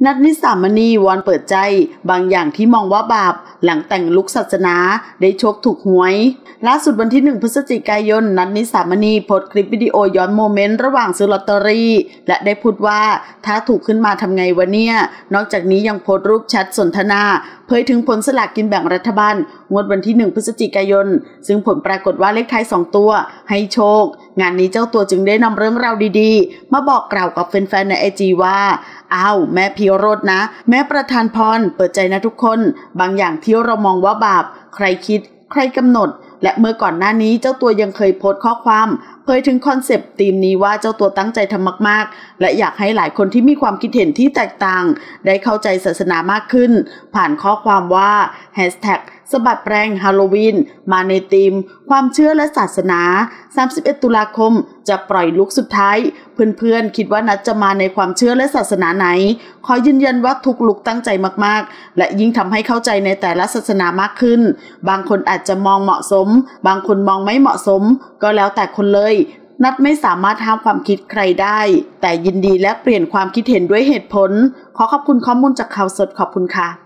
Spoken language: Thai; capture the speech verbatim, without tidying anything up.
นัทนิสามณีวอนเปิดใจบางอย่างที่มองว่าบาปหลังแต่งลุคศาสนาได้โชคถูกหวยล่าสุดวันที่หนึ่งพฤศจิกายนนัทนิสามณีโพสต์คลิปวิดีโอย้อนโมเมนต์ระหว่างซื้อลอตเตอรี่และได้พูดว่าถ้าถูกขึ้นมาทำไงวะเนี่ยนอกจากนี้ยังโพสต์รูปแชทสนทนาเผยถึงผลสลากกินแบ่งรัฐบาลงวดวันที่หนึ่งพฤศจิกายนซึ่งผลปรากฏว่าเลขท้ายสองตัวให้โชคงานนี้เจ้าตัวจึงได้นำเรื่องราวดีๆมาบอกกล่าวกับแฟนๆใน ไอ จี ว่าอ้าวแม่พีโรจน์นะแม่ประธานพรเปิดใจนะทุกคนบางอย่างที่เรามองว่าบาปใครคิดใครกำหนดและเมื่อก่อนหน้านี้เจ้าตัวยังเคยโพสต์ข้อความเผยถึงคอนเซปต์ธีมนี้ว่าเจ้าตัวตั้งใจทำมากๆและอยากให้หลายคนที่มีความคิดเห็นที่แตกต่างได้เข้าใจศาสนามากขึ้นผ่านข้อความว่าแฮชแท็กสะบัดแปรงฮาโลวีนมาในธีมความเชื่อและศาสนาสามสิบเอ็ดตุลาคมจะปล่อยลุคสุดท้ายเพื่อนๆคิดว่านัทจะมาในความเชื่อและศาสนาไหนขอยืนยันว่าทุกลุคตั้งใจมากๆและยิ่งทำให้เข้าใจในแต่ละศาสนามากขึ้นบางคนอาจจะมองเหมาะสมบางคนมองไม่เหมาะสมก็แล้วแต่คนเลยนัทไม่สามารถห้ามความคิดใครได้แต่ยินดีและเปลี่ยนความคิดเห็นด้วยเหตุผลขอขอบคุณข้อมูลจากข่าวสดขอบคุณค่ะ